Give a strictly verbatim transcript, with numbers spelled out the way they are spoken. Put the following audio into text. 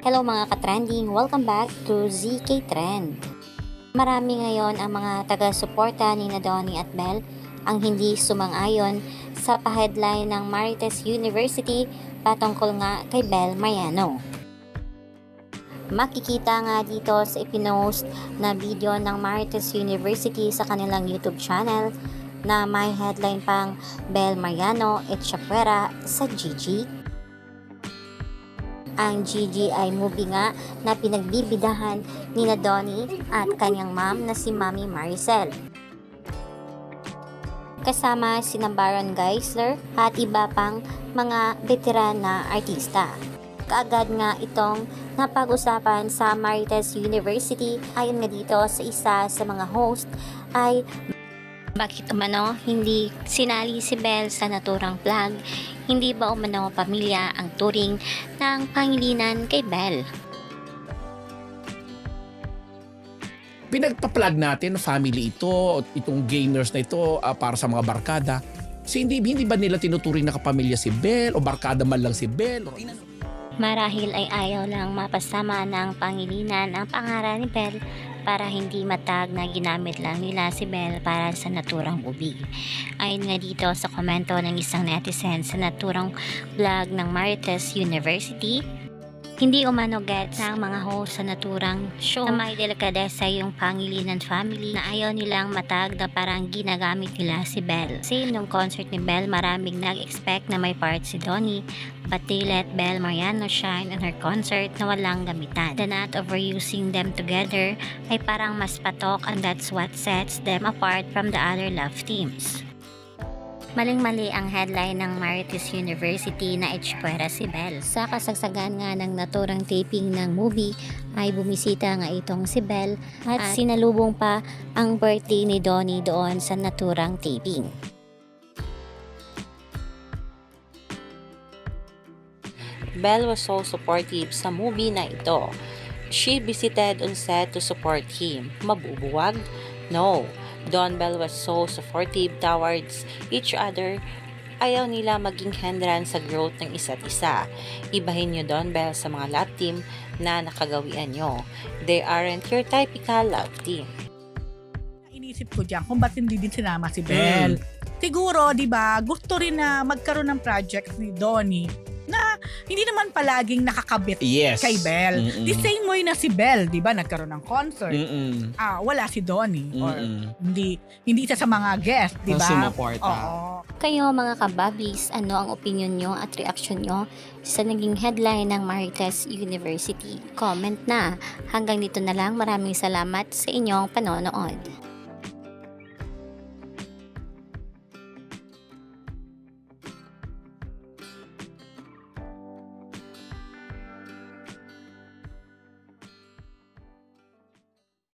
Hello mga ka-trending, welcome back to Z K Trend. Marami ngayon ang mga taga-suporta ni na Donnie at Belle ang hindi sumang-ayon sa pa-headline ng Marites University patungkol nga kay Belle Mariano. Makikita nga dito sa ipinost na video ng Marites University sa kanilang YouTube channel na may headline pang Belle Mariano et Chapuera sa G G. Ang G G ay movie nga na pinagbibidahan ni na Donnie at kanyang mom na si Mami Maricel. Kasama si Baron Geisler at iba pang mga veteran na artista. Kaagad nga itong napag-usapan sa Marites University. Ayon nga dito sa isa sa mga host ay bakit umano hindi sinali si Belle sa naturang vlog? Hindi ba umano pamilya ang turing ng pangilinan kay Belle? Pinagpa-plug natin na family ito, itong gamers na ito uh, para sa mga barkada. So, hindi, hindi ba nila tinuturing na kapamilya si Belle o barkada man lang si Belle? Marahil ay ayaw lang mapasama ng pangilinan ang pangalan ni Belle para hindi matag na ginamit lang nila si Belle para sa naturang movie. Ayon nga dito sa komento ng isang netizen sa naturang vlog ng Marites University, hindi umano gets ng mga host sa naturang show na may delikadesa yung pangilinan family na ayaw nilang matag na parang ginagamit nila si Belle. Same nung concert ni Belle, maraming nag-expect na may part si Donnie, but they let Belle Mariano shine on her concert na walang gamitan. The not overusing them together ay parang mas patok, and that's what sets them apart from the other love teams. Maling-mali ang headline ng Marites University na Chapuera si Belle. Sa kasagsagan nga ng naturang taping ng movie ay bumisita nga itong si Belle at, at sinalubong pa ang birthday ni Donnie doon sa naturang taping. Belle was so supportive sa movie na ito. She visited on set to support him. Mabubuwag? No. Don Belle was so supportive towards each other. Ayaw nila maging hindrance sa growth ng isa't isa. Ibahin nyo Don Belle sa mga love team na nakagawian nyo. They aren't your typical love team. Inisip ko dyan kung ba't hindi din sinama si Belle. Mm. Siguro, di ba, gusto rin na magkaroon ng project ni Donnie na hindi naman palaging nakakabit yes. kay Belle. Mm-mm. The same way na si Belle, di ba, nagkaroon ng concert. Mm-mm. Ah, wala si Donnie. Mm-mm. Or hindi hindi isa sa mga guest, di ba? Sumuporta. Oo. Kayo mga kababis, ano ang opinion nyo at reaction nyo sa naging headline ng Marites University? Comment na. Hanggang dito na lang, maraming salamat sa inyong panonood.